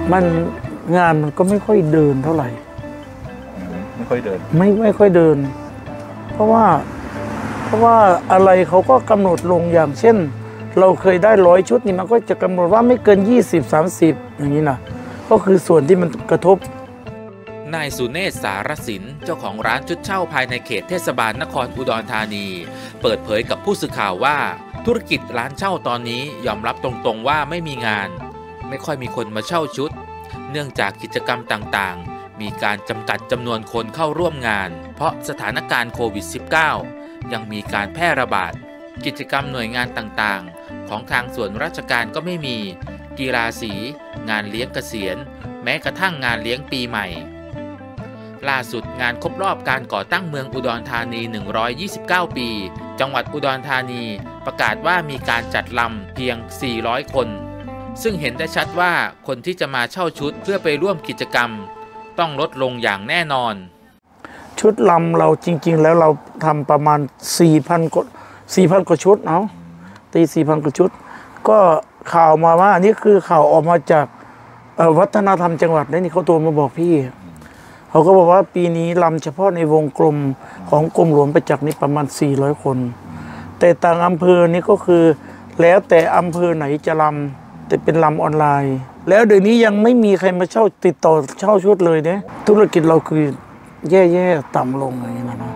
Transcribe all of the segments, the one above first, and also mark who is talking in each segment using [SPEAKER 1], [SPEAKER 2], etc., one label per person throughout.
[SPEAKER 1] มันงานมันก็ไม่ค่อยเดินเท่าไหร่
[SPEAKER 2] ไม่ค่อยเดิน
[SPEAKER 1] ไม่ค่อยเดินเพราะว่าอะไรเขาก็กำหนดลงอย่างเช่นเราเคยได้100 ชุดนี่มันก็จะกำหนดว่าไม่เกิน20-30อย่างนี้นะก็คือส่วนที่มันกระทบ
[SPEAKER 3] นายสุเนศ สารสินเจ้าของร้านชุดเช่าภายในเขตเทศบาลนครอุดรธานีเปิดเผยกับผู้สื่อข่าวว่าธุรกิจร้านเช่าตอนนี้ยอมรับตรงๆว่าไม่มีงานไม่ค่อยมีคนมาเช่าชุดเนื่องจากกิจกรรมต่างๆมีการจำกัดจำนวนคนเข้าร่วมงานเพราะสถานการณ์โควิด -19 ยังมีการแพร่ระบาดกิจกรรมหน่วยงานต่างๆของทางส่วนราชการก็ไม่มีกีฬาสีงานเลี้ยงเกษียณแม้กระทั่งงานเลี้ยงปีใหม่ล่าสุดงานครบรอบการก่อตั้งเมืองอุดรธานี129 ปีจังหวัดอุดรธานีประกาศว่ามีการจัดลำเพียง400 คนซึ่งเห็นได้ชัดว่าคนที่จะมาเช่าชุดเพื่อไปร่วมกิจกรรมต้องลดลงอย่างแน่นอน
[SPEAKER 1] ชุดลำเราจริงๆแล้วเราทำประมาณ 4,000 กว่าชุดเนาะตี 4,000 กว่าชุดก็ข่าวมาว่านี่คือข่าวออกมาจากวัฒนธรรมจังหวัดนี่เขาโทรมาบอกพี่เขาก็บอกว่าปีนี้ลำเฉพาะในวงกลมของกรมหลวงประจักษ์นี่ประมาณ400 คนแต่ต่างอำเภอนี่ก็คือแล้วแต่อำเภอไหนจะลำแต่เป็นลำออนไลน์แล้วเดี๋ยวนี้ยังไม่มีใครมาเช่าติดต่อเช่าชุดเลยเนี่ยธุรกิจเราคือแย่ๆต่ำลงอย่างนี้นะ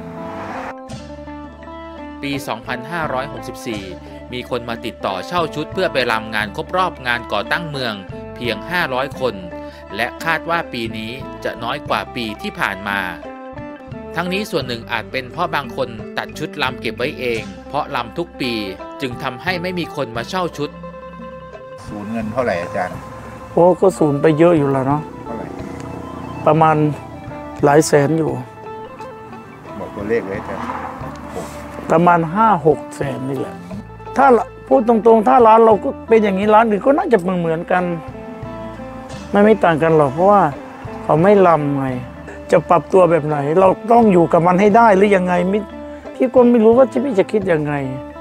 [SPEAKER 3] ปี 2564 มีคนมาติดต่อเช่าชุดเพื่อไปรำงานครบรอบงานก่อตั้งเมืองเพียง500 คนและคาดว่าปีนี้จะน้อยกว่าปีที่ผ่านมาทั้งนี้ส่วนหนึ่งอาจเป็นเพราะบางคนตัดชุดลำเก็บไว้เองเพราะลำทุกปีจึงทำให้ไม่มีคนมาเช่าชุด
[SPEAKER 2] สูญเงินเท่าไหร่อาจารย์
[SPEAKER 1] โอ้ก็สูญไปเยอะอยู่แล้วเนาะ
[SPEAKER 2] เท่าไหร่
[SPEAKER 1] ประมาณหลายแสนอยู่
[SPEAKER 2] บอกตัวเลขเลยอาจารย์
[SPEAKER 1] ประมาณ5-6 แสนนี่แหละถ้าพูดตรงๆถ้าร้านเราก็เป็นอย่างนี้ร้านอื่นก็น่าจะเหมือนกันไม่ต่างกันหรอกเพราะว่าเขาไม่ลำไงจะปรับตัวแบบไหนเราต้องอยู่กับมันให้ได้หรือยังไงพี่ก็ไม่รู้ว่าพี่จะคิดยังไง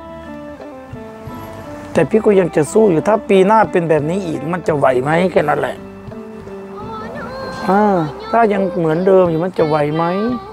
[SPEAKER 1] แต่พี่ก็ยังจะสู้อยู่ถ้าปีหน้าเป็นแบบนี้อีกมันจะไหวไหมแค่นั้นแหละถ้ายังเหมือนเดิมอยู่มันจะไหวไหม